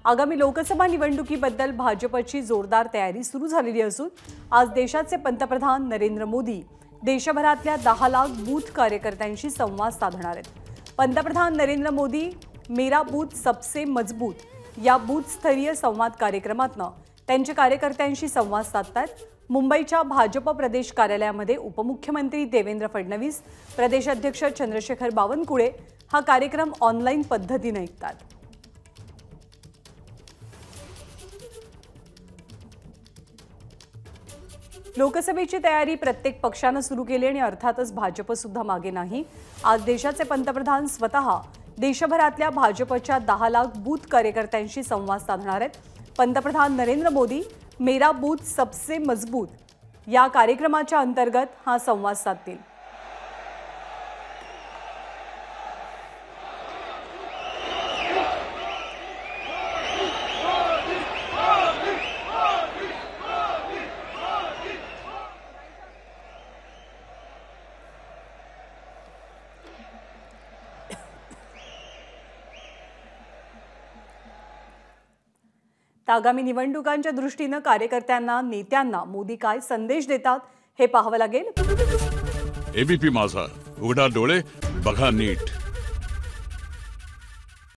आगामी लोकसभा निवडणुकीबद्दल भाजपची जोरदार तयारी सुरू झालेली असून आज देशाचे पंतप्रधान नरेंद्र मोदी देशभरातल्या 10 लाख बूथ कार्यकर्त्यांशी संवाद साधणार आहेत। पंतप्रधान नरेंद्र मोदी मेरा बूथ सबसे मजबूत या बूथ स्तरीय संवाद कार्यक्रमातनं त्यांच्या कार्यकर्त्यांशी संवाद साधतात। मुंबईच्या भाजप प्रदेश कार्यालयामध्ये उपमुख्यमंत्री देवेंद्र फडणवीस, प्रदेशाध्यक्ष चंद्रशेखर बावनकुळे हा कार्यक्रम ऑनलाईन पद्धतीने ऐकतात। लोकसभेची तयारी प्रत्येक पक्षाने सुरू केली आणि अर्थातच भाजप सुद्धा मागे नाही। आज देशाचे पंतप्रधान स्वतः देशभरातल्या भाजपच्या 10 लाख बूथ कार्यकर्त्यांशी संवाद साधणार आहेत। पंतप्रधान नरेंद्र मोदी मेरा बूथ सबसे मजबूत या कार्यक्रमाच्या अंतर्गत हा संवाद साधतील। आगामी निवडणुकांच्या दृष्टीने कार्यकर्त्यांना नेत्यांना मोदी काय संदेश देतात हे पाहावं लागेल। एबीपी माझा, उघडा डोळे बघा नीट।